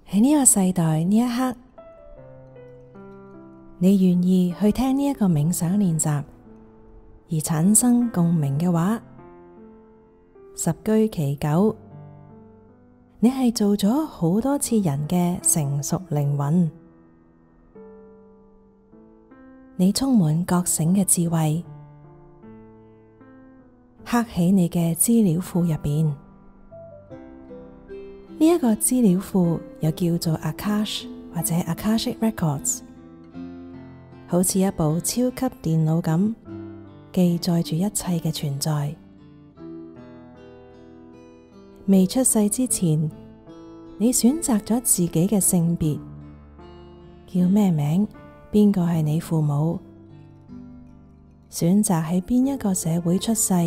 喺呢個世代呢一刻，你願意去聽呢一個冥想練習而產生共鳴嘅話，十居其九，你係做咗好多次人嘅成熟靈魂。你充滿覺醒嘅智慧，刻喺你嘅資料庫入邊。呢一個資料庫又叫做 Akash 或者 Akashic Records， 好似一部超級電腦咁，記載住一切嘅存在。未出世之前，你選擇咗自己嘅性別，叫咩名？邊個係你父母？選擇喺邊一個社會出世？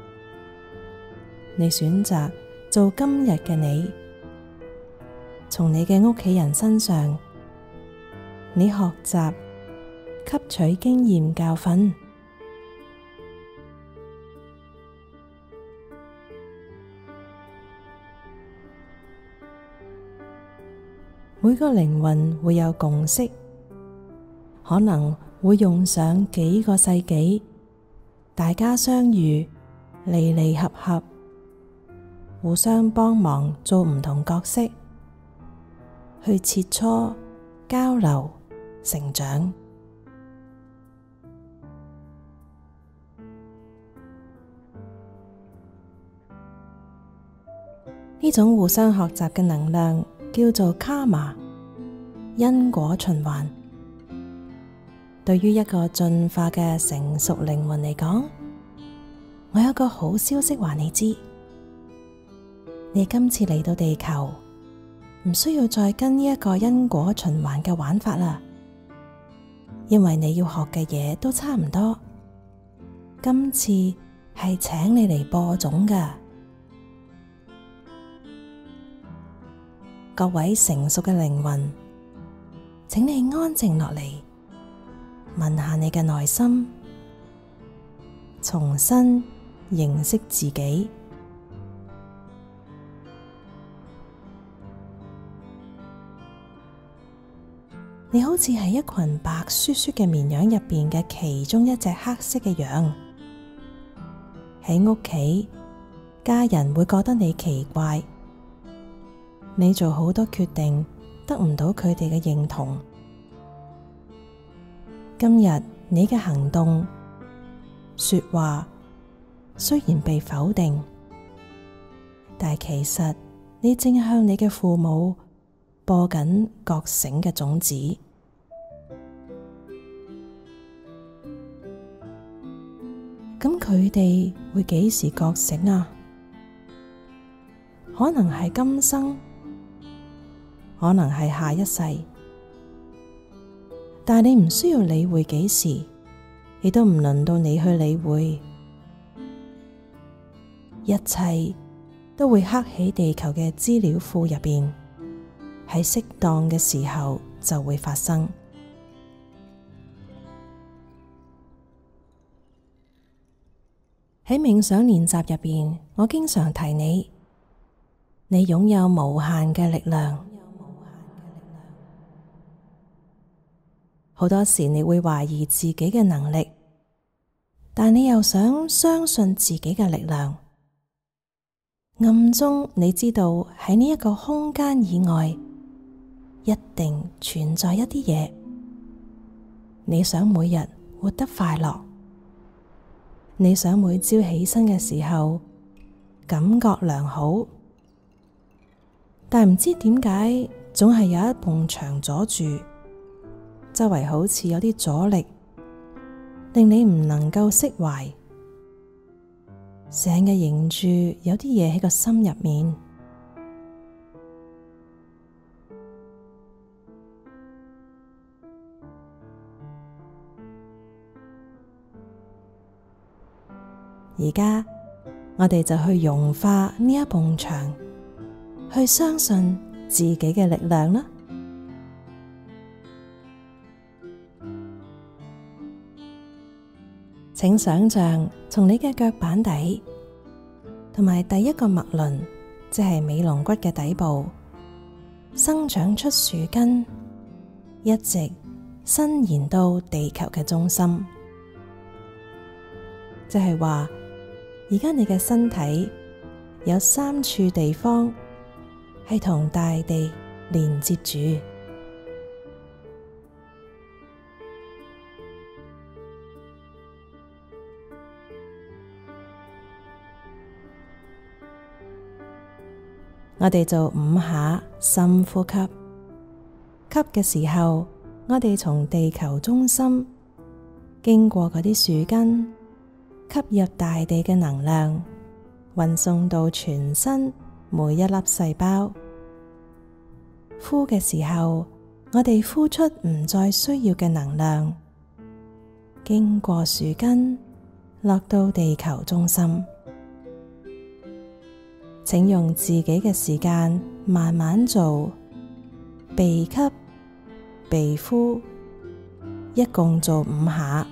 你選擇做今日嘅你。從你嘅屋企人身上，你學習吸取經驗教訓。每個靈魂會有共識，可能會用上幾個世紀，大家相遇，離離合合，互相幫忙做唔同角色，去切磋、交流、成長。呢種互相學習嘅能量叫做卡瑪，因果循環。對於一個進化嘅成熟靈魂嚟講，我有個好消息話你知，你今次嚟到地球，唔需要再跟呢一個因果循環嘅玩法啦，因為你要學嘅嘢都差唔多。今次係請你嚟播種㗎。各位成熟嘅靈魂，請你安靜落嚟，問下你嘅內心，重新認識自己。你好似係一群白雪雪嘅綿羊入邊嘅其中一隻黑色嘅羊。喺屋企，家人會覺得你奇怪，你做好多決定得唔到佢哋嘅認同。今日你嘅行動、說話雖然被否定，但其實你正向你嘅父母播緊覺醒嘅種子。咁佢哋會幾時覺醒啊？可能係今生，可能係下一世，但你唔需要理會幾時，亦都唔輪到你去理會。一切都會刻喺地球嘅資料庫入邊，喺適當嘅時候就會發生。喺冥想練習入邊，我經常提你，你擁有無限嘅力量。好多時你會懷疑自己嘅能力，但你又想相信自己嘅力量。暗中你知道喺呢一個空間以外，一定存在一啲嘢。你想每日活得快樂，你想每朝起身嘅時候感覺良好，但唔知點解總係有一埲牆阻住，周圍好似有啲阻力，令你唔能夠釋懷，成日認住有啲嘢喺個心入面。而家我哋就去融化呢一埲牆，去相信自己嘅力量啦。請想象從你嘅腳板底同埋第一個脈輪，即係尾龍骨嘅底部， 生長出樹根，一直伸延到地球嘅中心。即係話，而家你嘅身體有3處地方係同大地連接住。我哋做5下深呼吸，吸嘅時候，我哋從地球中心經過嗰啲樹根，吸入大地嘅能量，運送到全身每一粒細胞。呼嘅時候，我哋呼出唔再需要嘅能量，經過樹根，落到地球中心。請用自己嘅時間慢慢做，鼻吸鼻呼，一共做5下。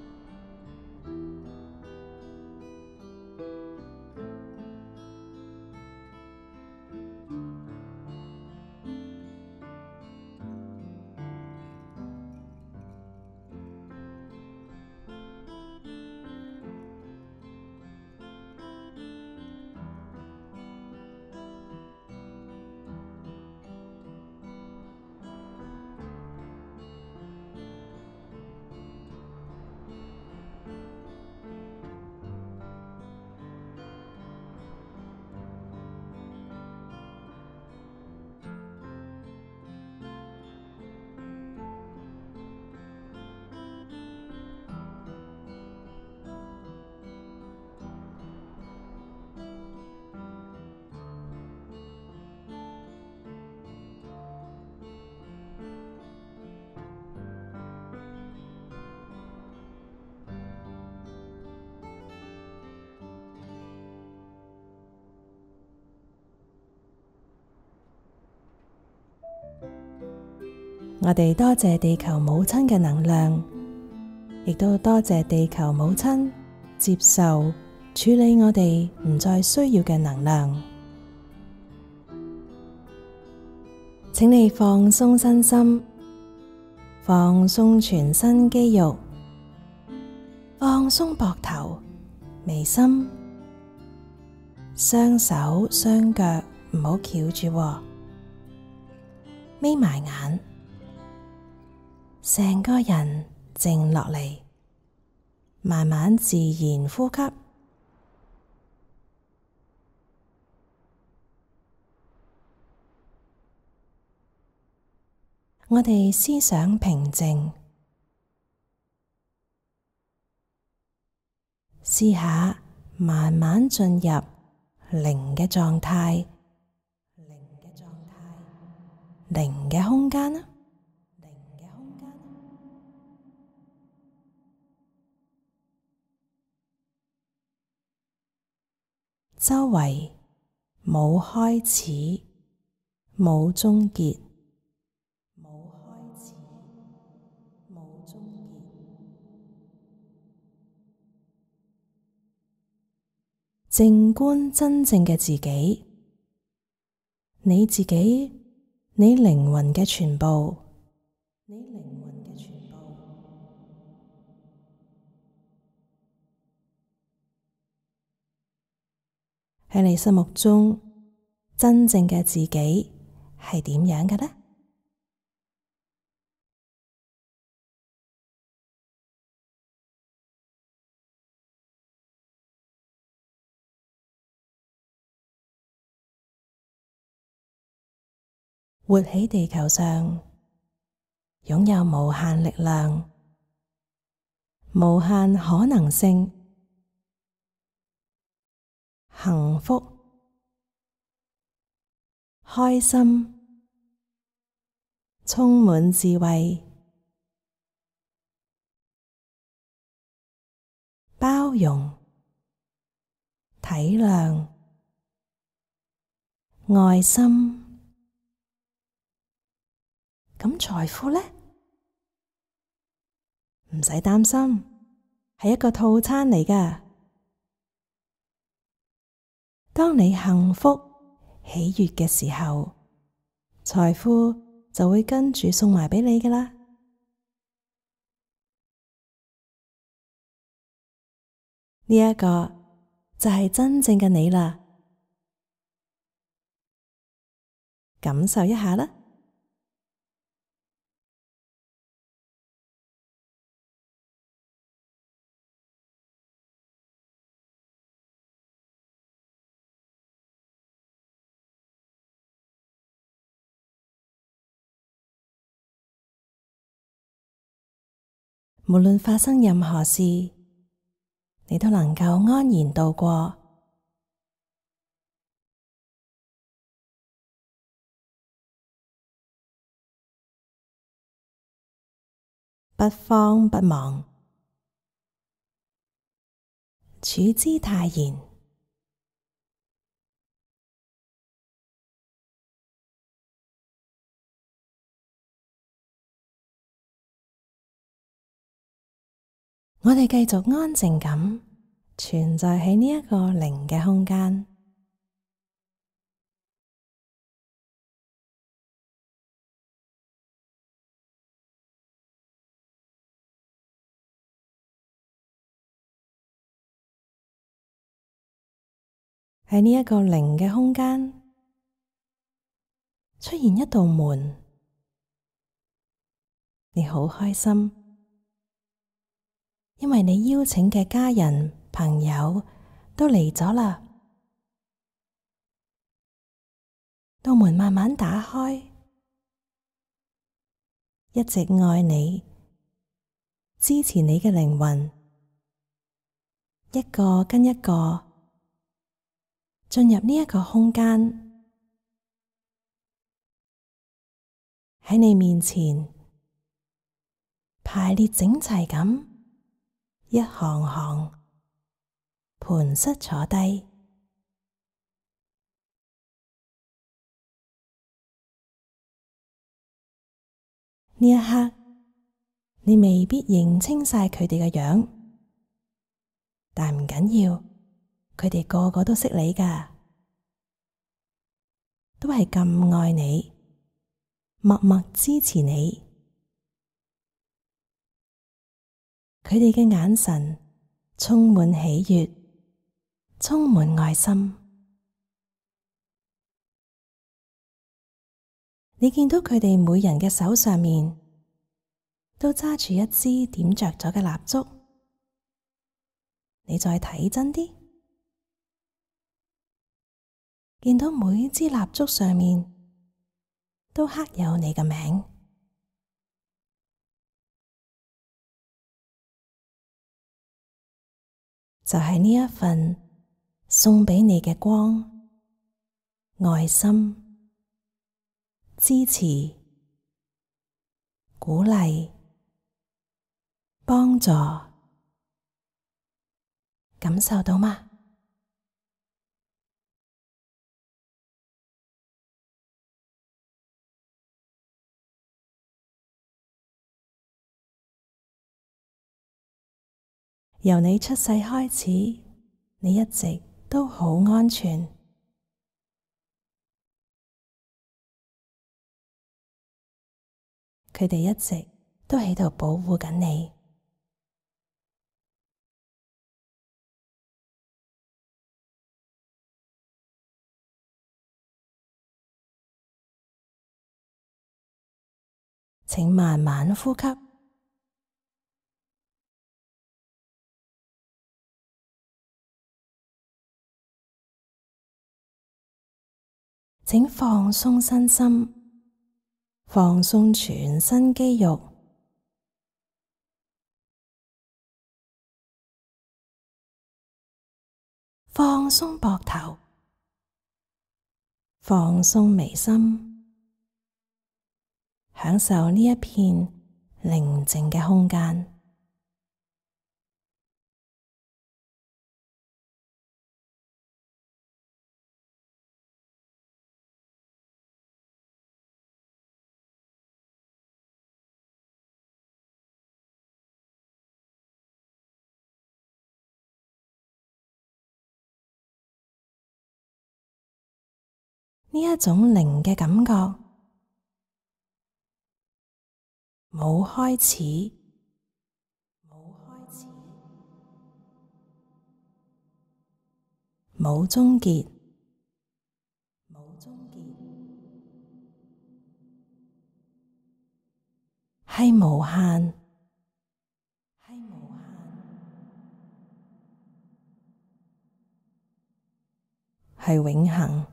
我哋多謝地球母親嘅能量，亦都多謝地球母親接受處理我哋唔再需要嘅能量。請你放鬆身心，放鬆全身肌肉，放鬆膊頭、眉心，雙手雙腳唔好翹住喎，眯埋眼。成個人靜落嚟，慢慢自然呼吸。我哋思想平靜，試下慢慢進入零嘅狀態，零嘅空間啦。周圍冇開始，冇終結，靜觀真正嘅自己，你自己，你靈魂嘅全部。喺你心目中，真正嘅自己係點樣嘅呢？活喺地球上，擁有無限力量、無限可能性、幸福、開心、充滿智慧、包容、體諒、愛心。咁財富呢？唔使擔心，係一個套餐嚟㗎。當你幸福、喜悅嘅時候， 財富就會跟住送埋畀你㗎喇。呢一個就係真正嘅你啦，感受一下啦。無論發生任何事，你都能夠安然度過，不慌不忙，處之泰然。我哋繼續安靜咁存在喺呢一個零嘅空間，喺呢一個零嘅空間出現一道門，你好開心，因為你邀請嘅家人朋友都嚟咗啦。道門慢慢打開，一直愛你、支持你嘅靈魂，一個跟一個進入呢一個空間，喺你面前排列整齊咁，一行行盤膝坐低。呢一刻，你未必認清晒佢哋嘅樣，但唔緊要，佢哋個個都識你㗎，都係咁愛你，默默支持你。佢哋嘅眼神充滿喜悅，充滿愛心。你見到佢哋每人嘅手上面都揸住一支點着咗嘅蠟燭，你再睇真啲，見到每支蠟燭上面都刻有你嘅名，就係呢一份送畀你嘅光、愛心、支持、鼓勵、幫助，感受到嗎？由你出世開始，你一直都好安全。佢哋一直都喺度保護緊你。請慢慢呼吸，請放鬆身心，放鬆全身肌肉，放鬆膊頭，放鬆眉心，享受呢一片寧靜嘅空間。呢一種靈嘅感覺冇開始，冇終結，係無限，係永恆。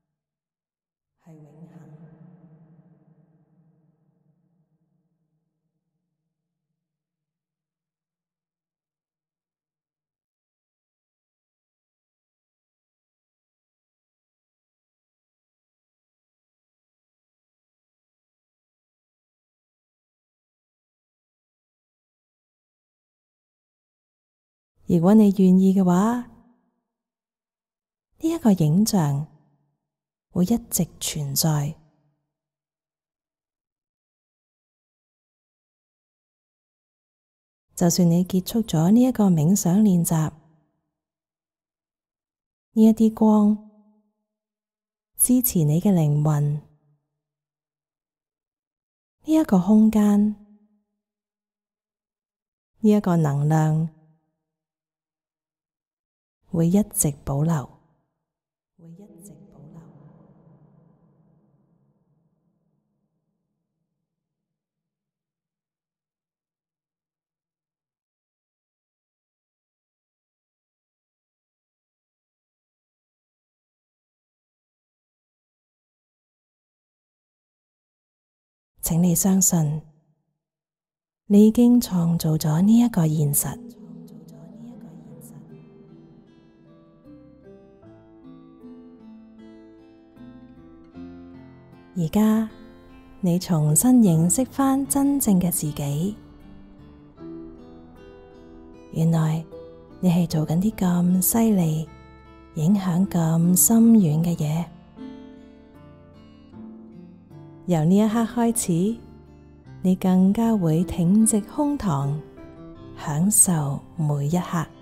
如果你願意嘅話，呢一個影像會一直存在。就算你結束咗呢一個冥想練習，呢一啲光支持你嘅靈魂，呢一個空間，呢一個能量會一直保留。請你相信，你已經創造咗呢一個現實。而家你重新認識返真正嘅自己，原來你係做緊啲咁犀利、影響咁深遠嘅嘢。由呢一刻開始，你更加會挺直胸膛，享受每一刻。